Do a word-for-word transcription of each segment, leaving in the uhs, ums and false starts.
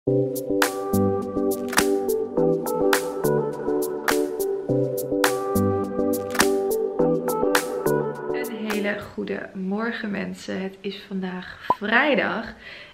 Goedemorgen mensen, het is vandaag vrijdag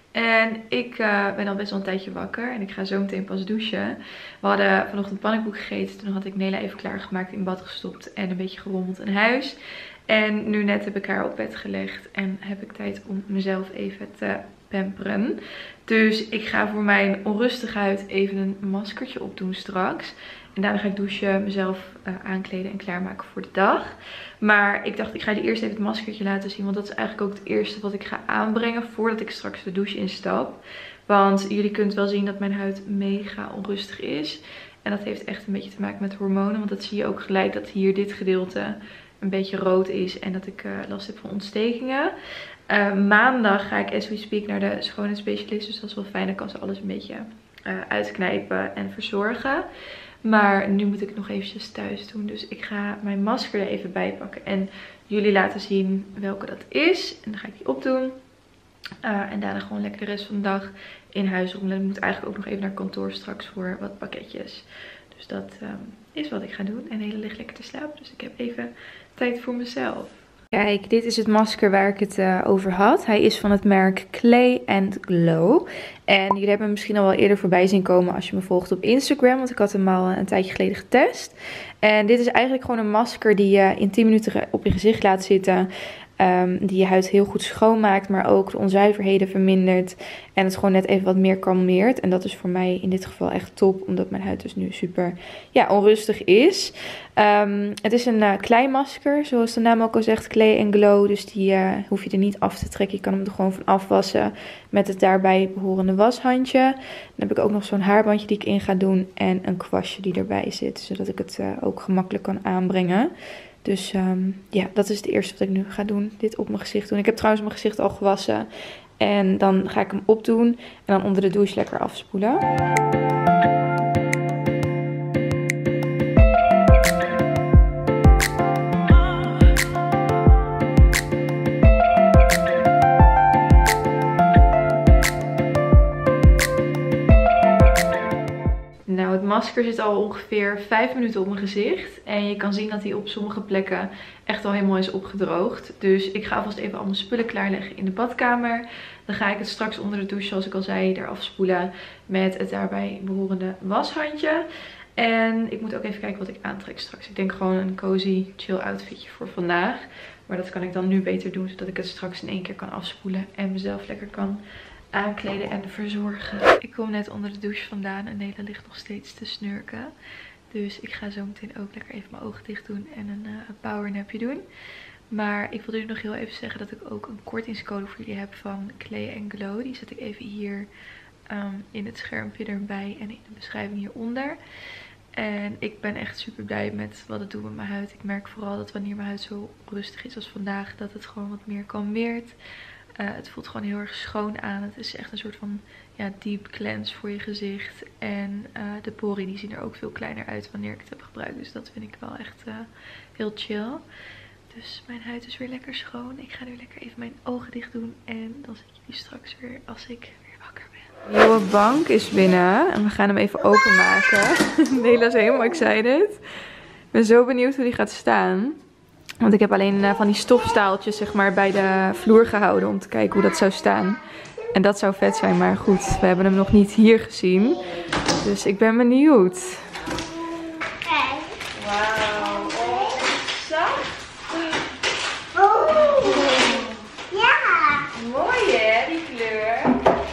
en ik uh, ben al best wel een tijdje wakker en ik ga zo meteen pas douchen. We hadden vanochtend pannenkoek gegeten, toen had ik Nela even klaargemaakt, in bad gestopt en een beetje gerommeld in huis. En nu net heb ik haar op bed gelegd en heb ik tijd om mezelf even te pamperen. Dus ik ga voor mijn onrustige huid even een maskertje opdoen straks. En daarna ga ik douchen, mezelf uh, aankleden en klaarmaken voor de dag. Maar ik dacht, ik ga je eerst even het maskertje laten zien. Want dat is eigenlijk ook het eerste wat ik ga aanbrengen voordat ik straks de douche instap. Want jullie kunnen wel zien dat mijn huid mega onrustig is. En dat heeft echt een beetje te maken met hormonen. Want dat zie je ook gelijk dat hier dit gedeelte een beetje rood is. En dat ik uh, last heb van ontstekingen. Uh, maandag ga ik as we speak naar de schoonheidsspecialist. Dus dat is wel fijn. Dan kan ze alles een beetje uh, uitknijpen en verzorgen. Maar nu moet ik het nog eventjes thuis doen. Dus ik ga mijn masker er even bij pakken. En jullie laten zien welke dat is. En dan ga ik die opdoen. Uh, en daarna gewoon lekker de rest van de dag in huis rommelen. Ik moet eigenlijk ook nog even naar kantoor straks voor wat pakketjes. Dus dat um, is wat ik ga doen. En Nela ligt lekker te slapen. Dus ik heb even tijd voor mezelf. Kijk, dit is het masker waar ik het uh, over had. Hij is van het merk Clay and Glow. En jullie hebben hem misschien al wel eerder voorbij zien komen als je me volgt op Instagram. Want ik had hem al een tijdje geleden getest. En dit is eigenlijk gewoon een masker die je in tien minuten op je gezicht laat zitten. Um, die je huid heel goed schoonmaakt, maar ook de onzuiverheden vermindert. En het gewoon net even wat meer kalmeert. En dat is voor mij in dit geval echt top, omdat mijn huid dus nu super ja, onrustig is. Um, het is een uh, klei-masker, zoals de naam ook al zegt, Clay and Glow. Dus die uh, hoef je er niet af te trekken. Je kan hem er gewoon van afwassen met het daarbij behorende washandje. Dan heb ik ook nog zo'n haarbandje die ik in ga doen en een kwastje die erbij zit. Zodat ik het uh, ook gemakkelijk kan aanbrengen. Dus um, ja, dat is het eerste wat ik nu ga doen. Dit op mijn gezicht doen. Ik heb trouwens mijn gezicht al gewassen. En dan ga ik hem opdoen. En dan onder de douche lekker afspoelen. Nou, het masker zit al ongeveer vijf minuten op mijn gezicht. En je kan zien dat hij op sommige plekken echt al helemaal is opgedroogd. Dus ik ga alvast even al mijn spullen klaarleggen in de badkamer. Dan ga ik het straks onder de douche, zoals ik al zei, eraf spoelen met het daarbij behorende washandje. En ik moet ook even kijken wat ik aantrek straks. Ik denk gewoon een cozy chill outfitje voor vandaag. Maar dat kan ik dan nu beter doen, zodat ik het straks in één keer kan afspoelen en mezelf lekker kan aankleden en verzorgen. Ik kom net onder de douche vandaan en Nela ligt nog steeds te snurken. Dus ik ga zo meteen ook lekker even mijn ogen dicht doen en een uh, powernapje doen. Maar ik wilde jullie nog heel even zeggen dat ik ook een kortingscode voor jullie heb van Clay and Glow. Die zet ik even hier um, in het schermpje erbij en in de beschrijving hieronder. En ik ben echt super blij met wat het doet met mijn huid. Ik merk vooral dat wanneer mijn huid zo rustig is als vandaag, dat het gewoon wat meer kalmeert. Uh, het voelt gewoon heel erg schoon aan. Het is echt een soort van ja, deep cleanse voor je gezicht. En uh, de poriën die zien er ook veel kleiner uit wanneer ik het heb gebruikt. Dus dat vind ik wel echt uh, heel chill. Dus mijn huid is weer lekker schoon. Ik ga nu lekker even mijn ogen dicht doen. En dan zie ik jullie straks weer als ik weer wakker ben. De nieuwe bank is binnen. En we gaan hem even openmaken. Nela is helemaal excited. Ik ben zo benieuwd hoe die gaat staan. Want ik heb alleen uh, van die stofstaaltjes zeg maar bij de vloer gehouden om te kijken hoe dat zou staan. En dat zou vet zijn, maar goed, we hebben hem nog niet hier gezien. Dus ik ben benieuwd. Wauw, oh, zacht. Oh, ja. Mooi hè, die kleur.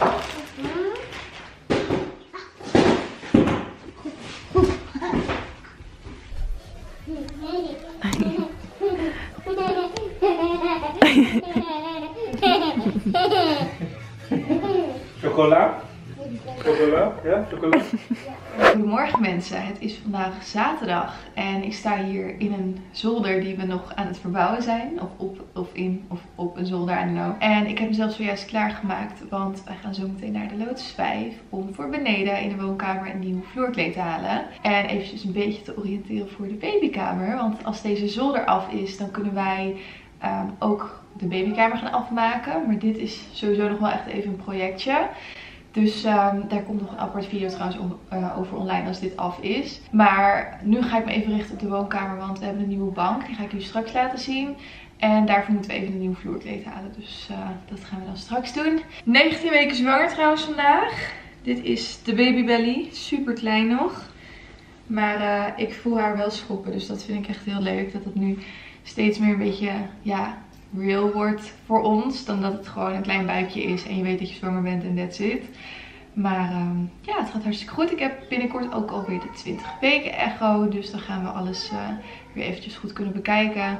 Chocola? Chocola? Ja, chocola? Goedemorgen mensen, het is vandaag zaterdag en ik sta hier in een zolder die we nog aan het verbouwen zijn. Of op, of in, of op een zolder, I don't know. En ik heb mezelf zojuist klaargemaakt, want wij gaan zo meteen naar de Lotus vijf om voor beneden in de woonkamer een nieuw vloerkleed te halen. En eventjes een beetje te oriënteren voor de babykamer, want als deze zolder af is, dan kunnen wij um, ook de babykamer gaan afmaken. Maar dit is sowieso nog wel echt even een projectje. Dus um, daar komt nog een apart video trouwens uh, over online als dit af is. Maar nu ga ik me even richten op de woonkamer, want we hebben een nieuwe bank. Die ga ik jullie straks laten zien. En daarvoor moeten we even een nieuw vloerkleed halen. Dus uh, dat gaan we dan straks doen. negentien weken zwanger trouwens vandaag. Dit is de babybelly. Super klein nog. Maar uh, ik voel haar wel schoppen. Dus dat vind ik echt heel leuk. Dat het nu steeds meer een beetje ja, real wordt voor ons. Dan dat het gewoon een klein buikje is. En je weet dat je zwanger bent en that's it. Maar um, ja, het gaat hartstikke goed. Ik heb binnenkort ook alweer de twintig weken echo. Dus dan gaan we alles uh, weer eventjes goed kunnen bekijken.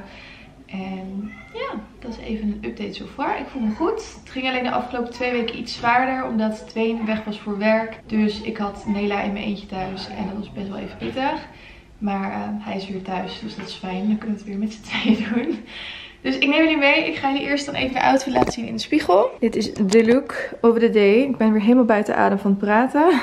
En ja, dat is even een update zo far. Ik voel me goed. Het ging alleen de afgelopen twee weken iets zwaarder. Omdat Tween weg was voor werk. Dus ik had Nela in mijn eentje thuis. En dat was best wel even pittig. Maar uh, hij is weer thuis. Dus dat is fijn. Dan kunnen we het weer met z'n tweeën doen. Dus ik neem jullie mee. Ik ga jullie eerst dan even de outfit laten zien in de spiegel. Dit is de look of the day. Ik ben weer helemaal buiten adem van het praten.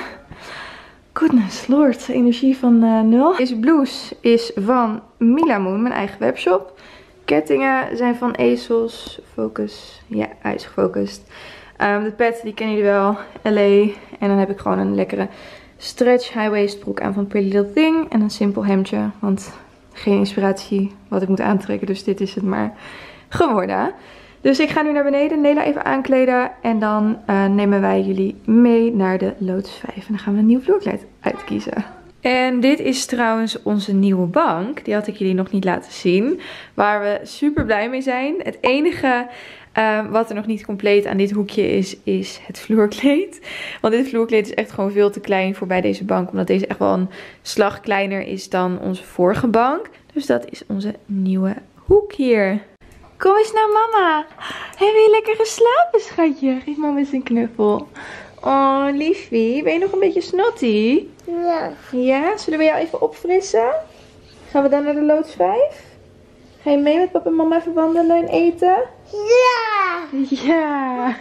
Goodness lord. Energie van uh, nul. Deze blouse is van Milamoon. Mijn eigen webshop. Kettingen zijn van ASOS. Focus. Ja, hij is gefocust. Um, de pet, die kennen jullie wel. L A. En dan heb ik gewoon een lekkere stretch high waist broek aan van Pretty Little Thing. En een simpel hemdje. Want geen inspiratie wat ik moet aantrekken. Dus dit is het maar geworden. Dus ik ga nu naar beneden. Nela even aankleden. En dan uh, nemen wij jullie mee naar de Lotus vijf. En dan gaan we een nieuw vloerkleed uitkiezen. En dit is trouwens onze nieuwe bank. Die had ik jullie nog niet laten zien. Waar we super blij mee zijn. Het enige uh, wat er nog niet compleet aan dit hoekje is, is het vloerkleed. Want dit vloerkleed is echt gewoon veel te klein voor bij deze bank. Omdat deze echt wel een slag kleiner is dan onze vorige bank. Dus dat is onze nieuwe hoek hier. Kom eens naar mama. Heb je lekker geslapen, schatje? Geef mama eens een knuffel. Oh, liefie. Ben je nog een beetje snotty? Ja. Ja? Zullen we jou even opfrissen? Gaan we dan naar de Lotus vijf? Ga je mee met papa en mama even wandelen en eten? Ja. Ja.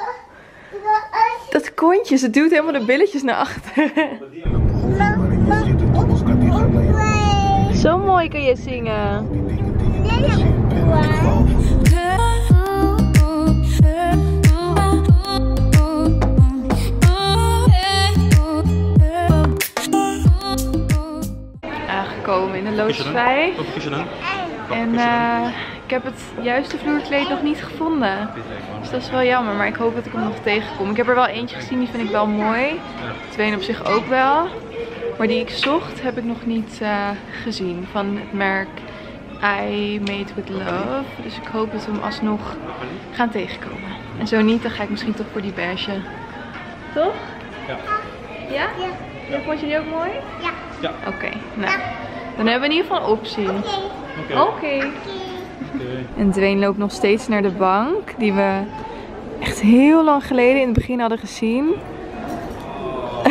Dat kontje, ze duwt helemaal de billetjes naar achteren. Zo mooi kun je zingen. Aangekomen in de Lotus vijf. En uh, ik heb het juiste vloerkleed nog niet gevonden. Dus dat is wel jammer, maar ik hoop dat ik hem nog tegenkom. Ik heb er wel eentje gezien, die vind ik wel mooi. Twee op zich ook wel. Maar die ik zocht heb ik nog niet uh, gezien. Van het merk I Made With Love. Dus ik hoop dat we hem alsnog gaan tegenkomen. En zo niet, dan ga ik misschien toch voor die beige. Toch? Ja. Ja? Ja. Vond je die ook mooi? Ja. Ja. Oké, okay, nou. Dan hebben we in ieder geval een optie. Oké. Okay. Oké. Okay. Okay. En Dwayne loopt nog steeds naar de bank. Die we echt heel lang geleden in het begin hadden gezien. Oh,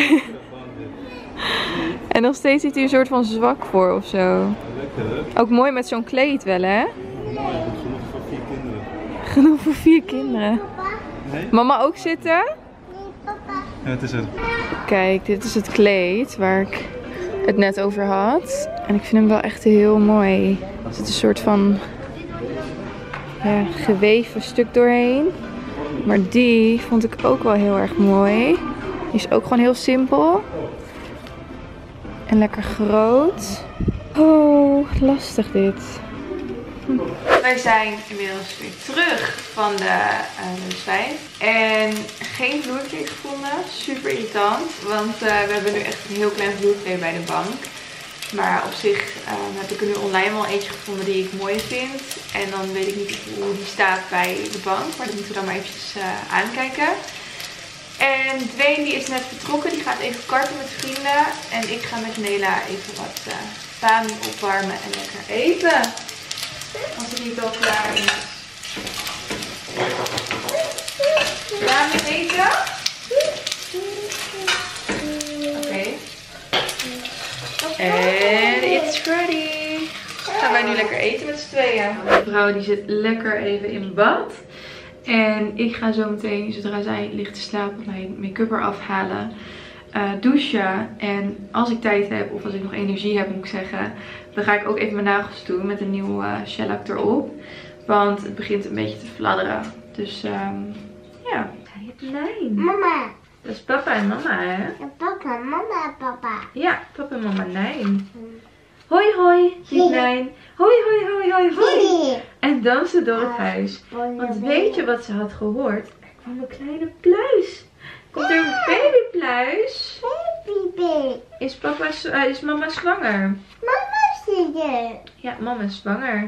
en nog steeds zit hij een soort van zwak voor of zo. Lekker. Ook mooi met zo'n kleed wel, hè? Mooi, genoeg voor vier kinderen. Genoeg voor vier kinderen. Nee? Mama ook zitten? Nee, papa. Ja, het is het. Kijk, dit is het kleed waar ik het net over had. En ik vind hem wel echt heel mooi. Er zit een soort van ja, geweven stuk doorheen. Maar die vond ik ook wel heel erg mooi. Die is ook gewoon heel simpel. En lekker groot. Oh, lastig dit. Hm. Wij zijn inmiddels weer terug van de Lotus vijf. En geen vloerkleed gevonden. Super irritant. Want uh, we hebben nu echt een heel klein vloerkleed bij de bank. Maar op zich um, heb ik er nu online wel eentje gevonden die ik mooi vind. En dan weet ik niet hoe die staat bij de bank. Maar dat moeten we dan maar eventjes uh, aankijken. En Dwayne die is net vertrokken. Die gaat even karten met vrienden. En ik ga met Nela even wat uh, Pami opwarmen en lekker eten. Als het niet al klaar is. Klaar met eten? Oké. Okay. En it's ready. Gaan wij nu lekker eten met z'n tweeën. Mijn vrouw die zit lekker even in bad. En ik ga zo meteen, zodra zij ligt te slapen, mijn make-up eraf halen. Uh, douchen. En als ik tijd heb of als ik nog energie heb, moet ik zeggen, dan ga ik ook even mijn nagels doen met een nieuw uh, shellac erop. Want het begint een beetje te fladderen. Dus um, ja. Mama, Dat is papa en mama, hè? En papa, mama en papa. Ja, papa en mama Nijn. Hoi hoi, ziet Nijn. Hoi hoi hoi hoi hoi. En dansen door het huis. Want weet je wat ze had gehoord? Er kwam een kleine pluis. Komt er een babypluis? Baby. Is, papa, uh, is mama zwanger? Mama zit er. Ja, mama is zwanger.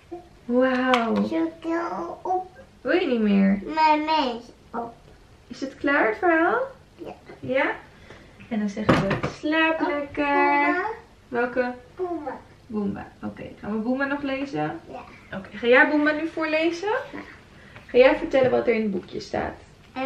Wauw. Zo kan op Wil je niet meer? mijn mens op. Is het klaar het verhaal? Ja. Ja? En dan zeggen we slaap lekker. Welke? Boema. Boomba. Oké, okay. Gaan we Boomba nog lezen? Ja. Oké, okay. Ga jij Boomba nu voorlezen? Ja. Ga jij vertellen wat er in het boekje staat? Uh,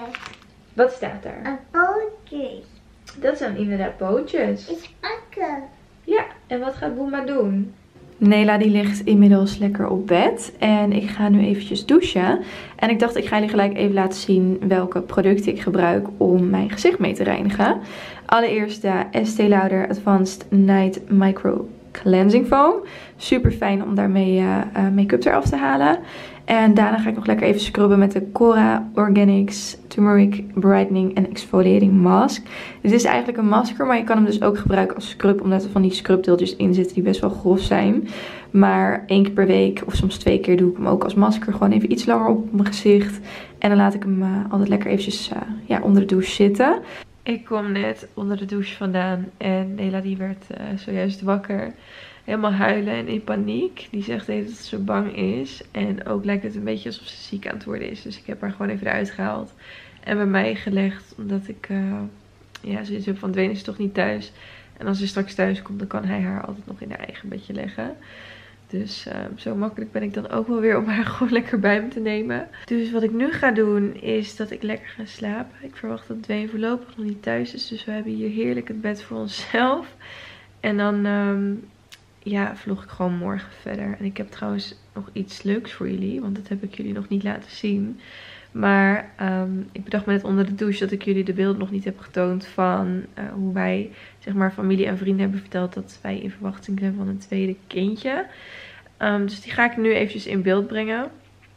wat staat daar? een pootjes. Dat zijn inderdaad pootjes. Is pakken. Ja, en wat gaat Boomba doen? Nela die ligt inmiddels lekker op bed en ik ga nu eventjes douchen. En ik dacht ik ga jullie gelijk even laten zien welke producten ik gebruik om mijn gezicht mee te reinigen. Allereerst de Estée Lauder Advanced Night Micro Cleansing Foam. Super fijn om daarmee uh, uh, make-up eraf te halen. En daarna ga ik nog lekker even scrubben met de Cora Organics Turmeric Brightening and Exfoliating Mask. Dit is eigenlijk een masker, maar je kan hem dus ook gebruiken als scrub. Omdat er van die scrubdeeltjes in zitten die best wel grof zijn. Maar één keer per week of soms twee keer doe ik hem ook als masker. Gewoon even iets langer op mijn gezicht. En dan laat ik hem uh, altijd lekker eventjes uh, ja, onder de douche zitten. Ik kom net onder de douche vandaan en Nela die werd uh, zojuist wakker. Helemaal huilen en in paniek. Die zegt even dat ze bang is. En ook lijkt het een beetje alsof ze ziek aan het worden is. Dus ik heb haar gewoon even eruit gehaald. En bij mij gelegd. Omdat ik uh, ja, zoiets heb van Dwayne is toch niet thuis. En als hij straks thuis komt dan kan hij haar altijd nog in haar eigen bedje leggen. Dus uh, zo makkelijk ben ik dan ook wel weer om haar gewoon lekker bij me te nemen. Dus wat ik nu ga doen is dat ik lekker ga slapen. Ik verwacht dat Dwayne voorlopig nog niet thuis is. Dus we hebben hier heerlijk het bed voor onszelf. En dan um, ja, vlog ik gewoon morgen verder. En ik heb trouwens nog iets leuks voor jullie. Want dat heb ik jullie nog niet laten zien. Maar um, ik bedacht me net onder de douche dat ik jullie de beelden nog niet heb getoond van uh, hoe wij, zeg maar, familie en vrienden hebben verteld dat wij in verwachting zijn van een tweede kindje. Um, dus die ga ik nu eventjes in beeld brengen.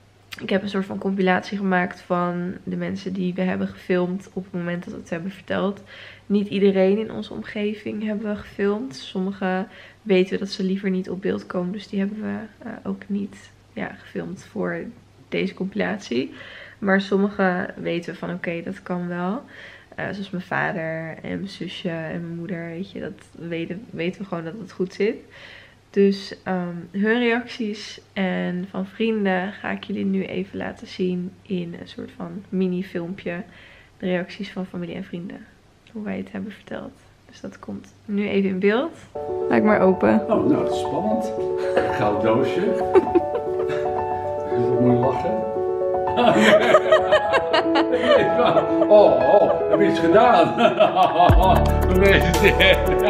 Ik heb een soort van compilatie gemaakt van de mensen die we hebben gefilmd op het moment dat we het hebben verteld. Niet iedereen in onze omgeving hebben we gefilmd. Sommigen weten we dat ze liever niet op beeld komen. Dus die hebben we uh, ook niet ja, gefilmd voor deze compilatie. Maar sommige weten we van oké, okay, dat kan wel. Uh, zoals mijn vader en mijn zusje en mijn moeder. Weet je, dat weten, weten we gewoon dat het goed zit. Dus um, hun reacties en van vrienden ga ik jullie nu even laten zien in een soort van mini filmpje. De reacties van familie en vrienden. Hoe wij het hebben verteld. Dus dat komt nu even in beeld. Maak maar open. Oh, nou, dat is spannend. Goud doosje. Moet je lachen? Oh, oh, heb je iets gedaan? Hoe is het?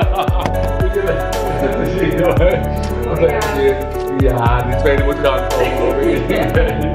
Ja, die tweede moet gaan komen.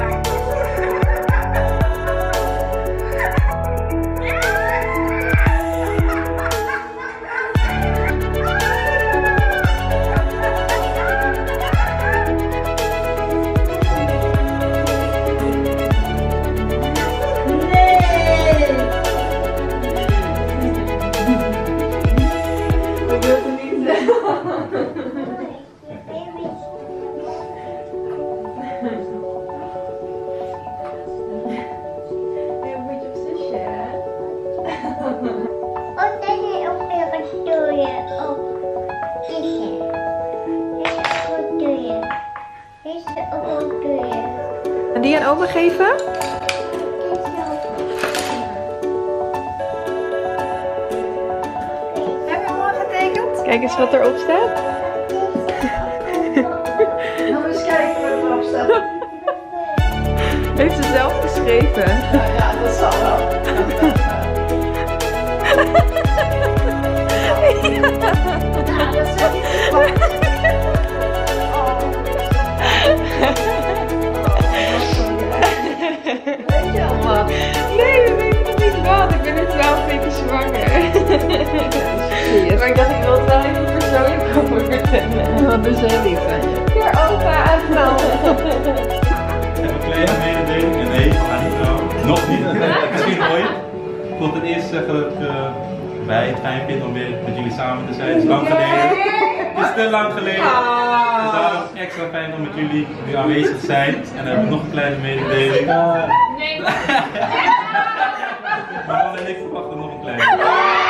Die aan oma geven? Heb je hem al getekend? Kijk eens wat erop staat. Nou, eens kijken wat erop staat. Heeft ze zelf geschreven? Ja, ja, dat zal wel. Ja, dat is niet goed. Weet je al wat? Nee, dat weet ik nog niet wat. Ik ben nu twaalf weken zwanger. Maar ik dacht, ik wil het wel even persoonlijk over vertellen. Wat is heel lief van je. Voor opa uitgenomen. Heb een kleine mededeling? Nee, van aan die vrouw. Nog niet. Misschien ooit. zeggen dat ik uh, bij het fijn vind om weer met jullie samen te zijn. Het is lang geleden. Het is te lang geleden. Dus daarom is het extra fijn om met jullie nu aanwezig te zijn. En dan heb ik nog een kleine mededeling. Nee. Maman en ik verwachten nog een kleine.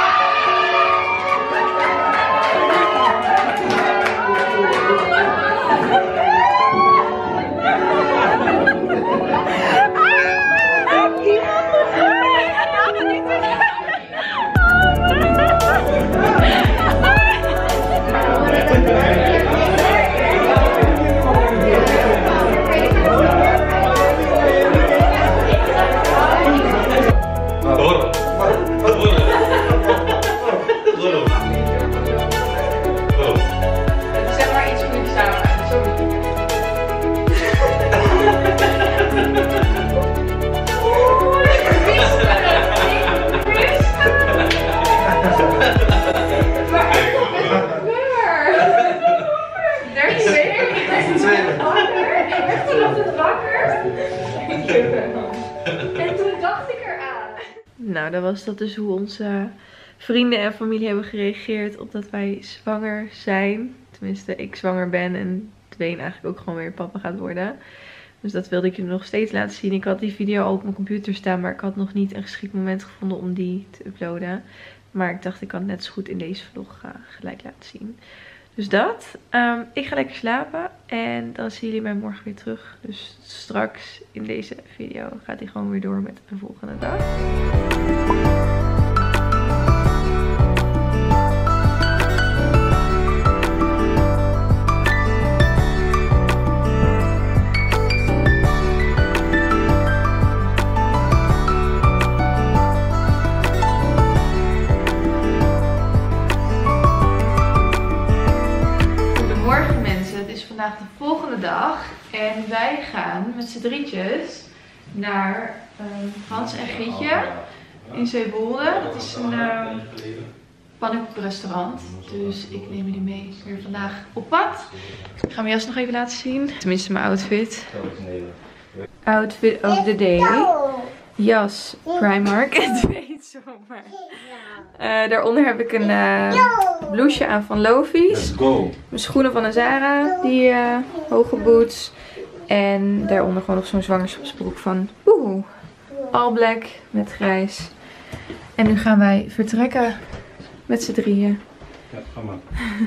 Nou, dan was dat dus hoe onze vrienden en familie hebben gereageerd op dat wij zwanger zijn. Tenminste, ik zwanger ben en Dwayne eigenlijk ook gewoon weer papa gaat worden. Dus dat wilde ik jullie nog steeds laten zien. Ik had die video al op mijn computer staan, maar ik had nog niet een geschikt moment gevonden om die te uploaden. Maar ik dacht, ik kan het net zo goed in deze vlog uh, gelijk laten zien. Dus dat. Um, ik ga lekker slapen en dan zien jullie mij morgen weer terug. Dus straks in deze video gaat hij gewoon weer door met de volgende dag. Vandaag de volgende dag en wij gaan met z'n drietjes naar um, Hans en Gietje in Zeewolde. Dat is een um, pannenkoekenrestaurant, dus ik neem jullie mee weer vandaag op pad. Ik ga mijn jas nog even laten zien, tenminste mijn outfit. Outfit of the day. Jas Primark en twee zomaar. Uh, daaronder heb ik een uh, blouseje aan van Lovies. Mijn schoenen van een Zara, die uh, hoge boots. En daaronder gewoon nog zo'n zwangerschapsbroek van Oeh, all black met grijs. En nu gaan wij vertrekken met z'n drieën. Ja, ga maar.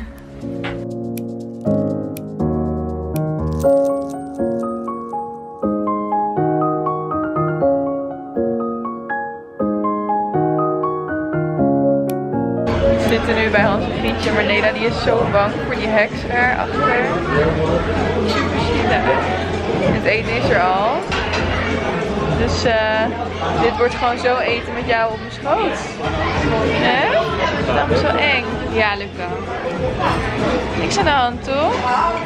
We zitten nu bij Hans en Gietje, maar Nela die is zo bang voor die heks erachter. Super zielig. Het eten is er al. Dus uh, dit wordt gewoon zo eten met jou op mijn schoot. Hè? Dat is allemaal zo eng. Ja, Luca. Niks aan de hand, toch?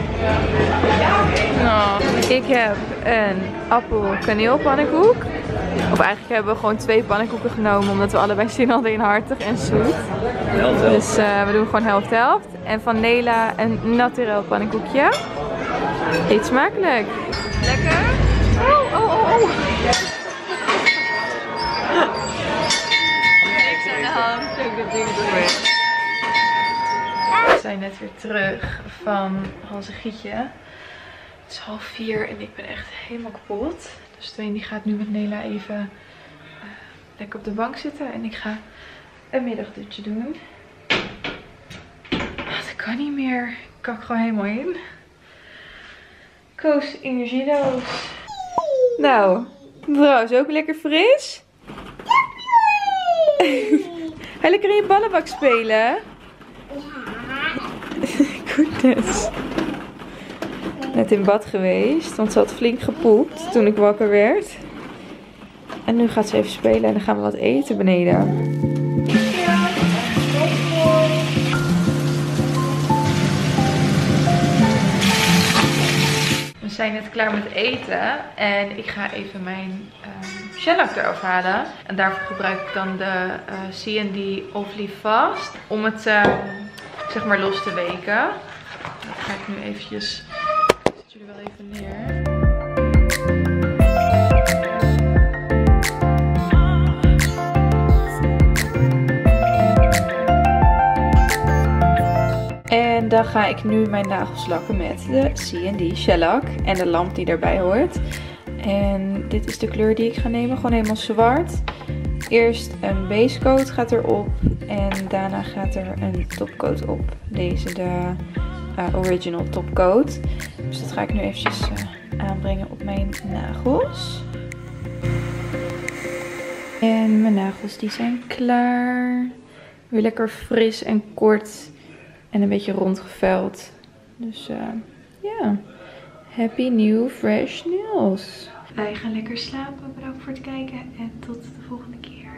Nou, ik heb een appel-kaneelpannenkoek. Of eigenlijk hebben we gewoon twee pannenkoeken genomen, omdat we allebei zin hadden in hartig en zoet. Dus uh, we doen gewoon helft-helft. En van Nela een naturel pannenkoekje. Eet smakelijk. Lekker? Oh, oh, oh, oh. Niks aan de hand. We zijn net weer terug van Hans en Gietje. Het is half vier en ik ben echt helemaal kapot. Dus Dwayne die gaat nu met Nela even uh, lekker op de bank zitten. En ik ga een middagdutje doen. Oh, dat kan niet meer. Ik kan er gewoon helemaal in. Koos energiedoos. Nou, mevrouw is ook lekker fris. Ga lekker in je ballenbak spelen. Goodness. Net in bad geweest, want ze had flink gepoept toen ik wakker werd. En nu gaat ze even spelen en dan gaan we wat eten beneden. We zijn net klaar met eten en ik ga even mijn um, shellac eraf halen. En daarvoor gebruik ik dan de uh, C en D Off-Leaf Fast om het uh, zeg maar los te weken. Dat ga ik nu eventjes... jullie wel even neer. dan ga ik nu mijn nagels lakken met de C en D shellac en de lamp die daarbij hoort. En dit is de kleur die ik ga nemen, gewoon helemaal zwart. Eerst een basecoat gaat erop en daarna gaat er een topcoat op. Deze de uh, original topcoat. Dus dat ga ik nu eventjes uh, aanbrengen op mijn nagels. En mijn nagels die zijn klaar. Weer lekker fris en kort en een beetje rondgeveld. Dus ja, uh, yeah. Happy new fresh nails. Wij gaan lekker slapen. Bedankt voor het kijken en tot de volgende keer.